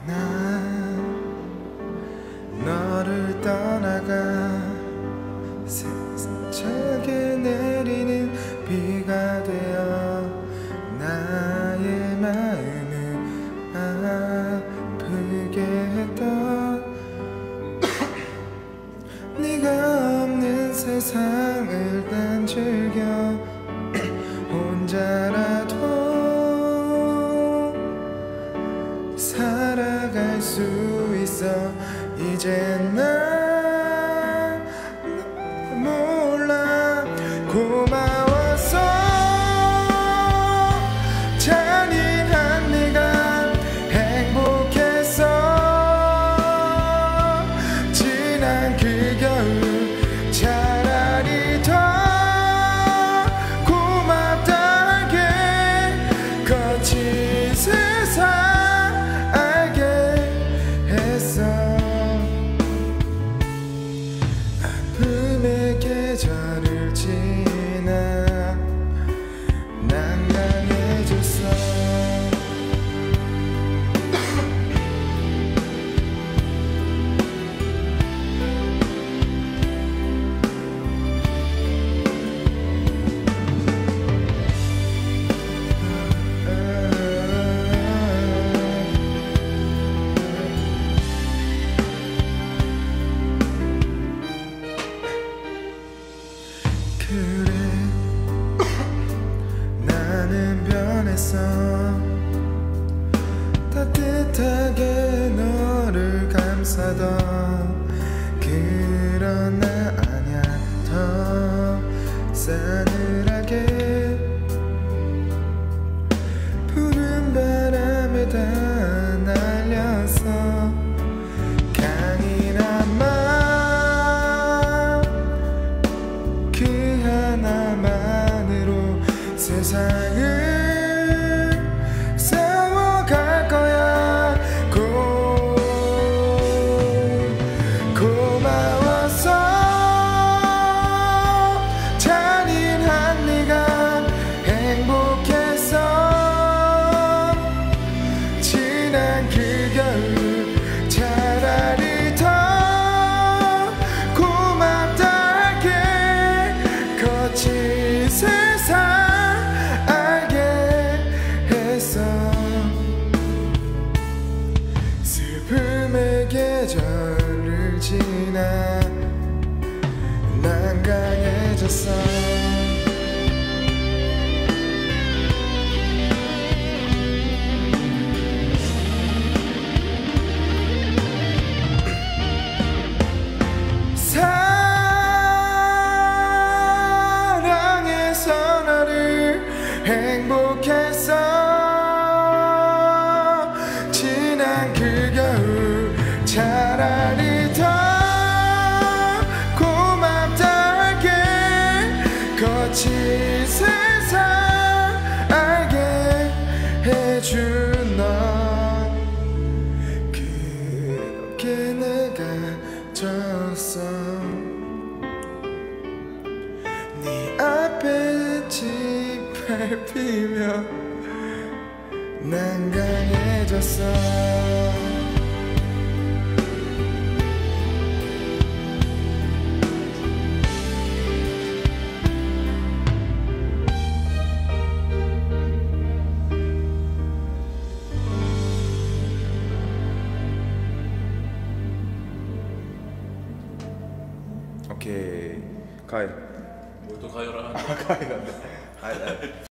난 너를 떠나가 세차게 내리는 비가 되어 나의 마음을 아프게 했던 네가 없는 세상을 난 즐겨 혼자라도 살아갈 수 있어. 이제 난 몰라. 고마웠어. 잔인한 네가 행복했어. 지난 그 겨울 차라리 더 고맙다게 거친 세상 알게 했어. 아픔의 계절을 지나 난 강해졌어. 그래 나는 변했어. 따뜻하게 너를 감싸던 그런 나 아냐. 더 싸늘하게 푸른 바람에 다 날렸어. 강인한 마음 그 하나만으로 세상을 세워갈 거야. 고마웠어. 잔인한 네가 행복했어. 지난 그 겨울 차라리 더 고맙다게 거친 세상 알게 했어. 슬픔의 계절을 지나 난 강해졌어. 사랑해서 너를 행복했어. 지난 그 겨울 차라리 더 고맙다게 거친 세상 알게 해준 너. 그렇게 내가 졌어. 네 앞에 짓밟히며 난 강해졌어. 오케이 가위. 뭘 또 가열하는 가위 난다.